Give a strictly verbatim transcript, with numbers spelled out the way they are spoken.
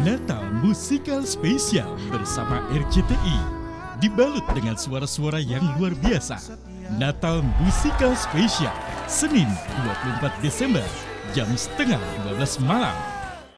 Natal Musikal Spesial bersama R C T I dibalut dengan suara-suara yang luar biasa. Natal Musikal Spesial Senin dua puluh empat Desember jam setengah dua belas malam